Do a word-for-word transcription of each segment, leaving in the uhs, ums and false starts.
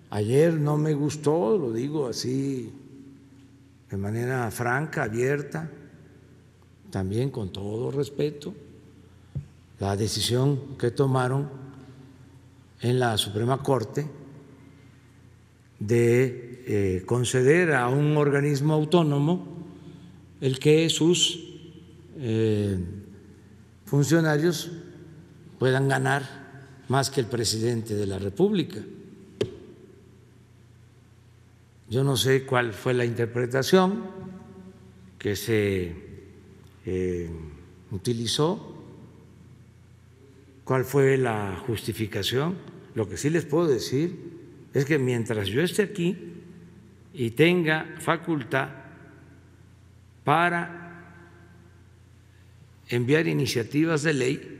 Ayer no me gustó, lo digo así de manera franca, abierta, también con todo respeto, la decisión que tomaron en la Suprema Corte de eh, conceder a un organismo autónomo el que sus eh, funcionarios puedan ganar más que el presidente de la República. Yo no sé cuál fue la interpretación que se eh, utilizó, cuál fue la justificación. Lo que sí les puedo decir es que mientras yo esté aquí y tenga facultad para enviar iniciativas de ley,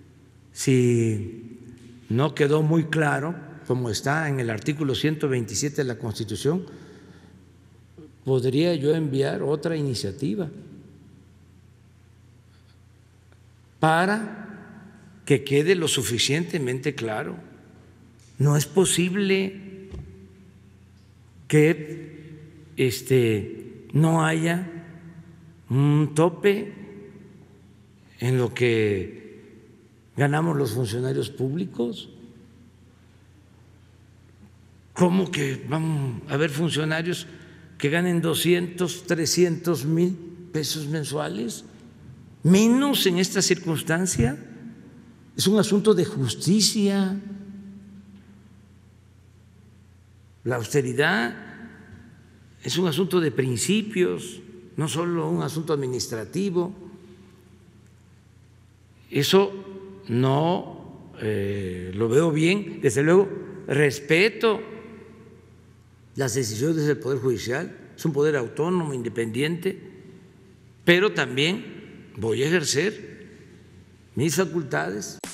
si no quedó muy claro, como está en el artículo ciento veintisiete de la Constitución, podría yo enviar otra iniciativa para que quede lo suficientemente claro. No es posible que este, no haya un tope en lo que ganamos los funcionarios públicos. ¿Cómo que van a haber funcionarios que ganen doscientos, trescientos mil pesos mensuales? Menos en esta circunstancia. Es un asunto de justicia. La austeridad es un asunto de principios, no solo un asunto administrativo. Eso no eh, lo veo bien. Desde luego, respeto las decisiones del Poder Judicial, es un poder autónomo, independiente, pero también voy a ejercer mis facultades.